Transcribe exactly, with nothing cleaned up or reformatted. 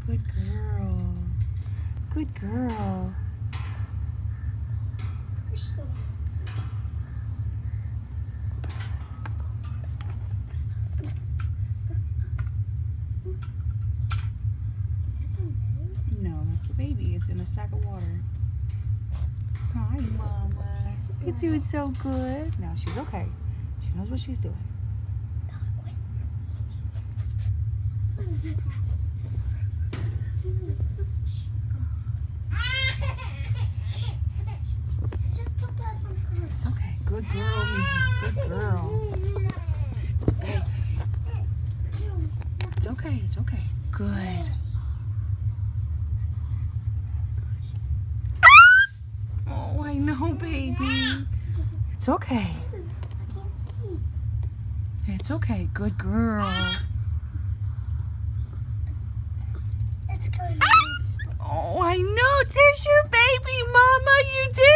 Good girl. Good girl. No, that's the baby. It's in a sack of water. Hi, Mama. You're doing so good. No, she's okay. She knows what she's doing. It's okay. Good girl, Mima. Good girl. It's okay. It's okay. It's okay. Good. Oh, I know, baby. It's okay. It's okay. Good girl. It's good. Oh, I know. There's your baby, Mama. You did